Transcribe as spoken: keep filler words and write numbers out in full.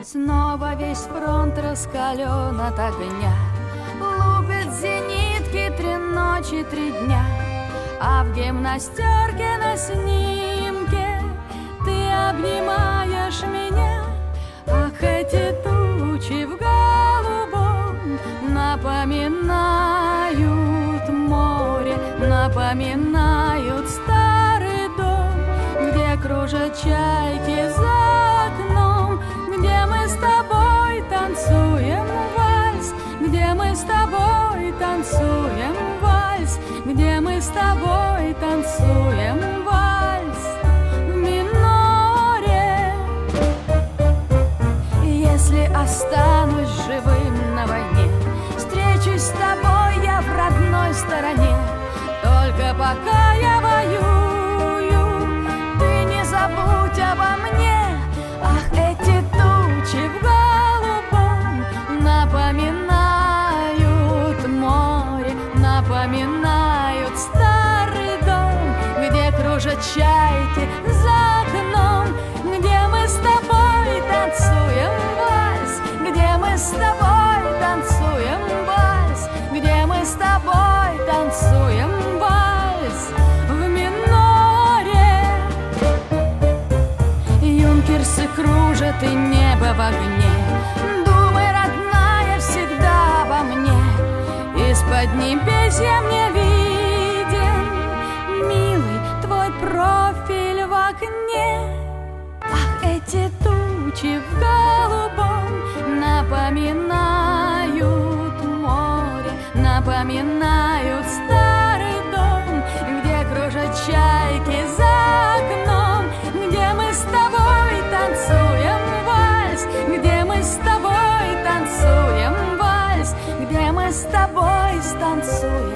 снова весь фронт раскален от огня. Лупят зенитки три ночи, три дня, а в гимнастерке на снимке ты обнимаешь меня. Ах, эти тучи в голубом напоминают море, напоминают старый дом, где кружат чайки за окном, где мы с тобой танцуем вальс, где мы с тобой танцуем вальс, где мы с тобой танцуем вальс в миноре. Если останусь живым на войне, встречусь с тобой я в родной стороне. Только пока я воюю, ты не забудь обо мне. Ах, эти тучи в голубом напоминают море, напоминают старый дом, где кружат чайки за окном, где мы с тобой танцуем вальс, где мы с тобой танцуем вальс, где мы с тобой танцуем вальс в миноре. Юнкерсы кружат и небо в огне. Думай, родная, всегда обо мне. Из-под небес я мне виден, милый, твой профиль в окне. Ах, эти тучи в голубом напоминают море, напоминают старый дом, где кружат чайки за окном, где мы с тобой танцуем вальс, где мы с тобой танцуем вальс, где мы с тобой станцуем.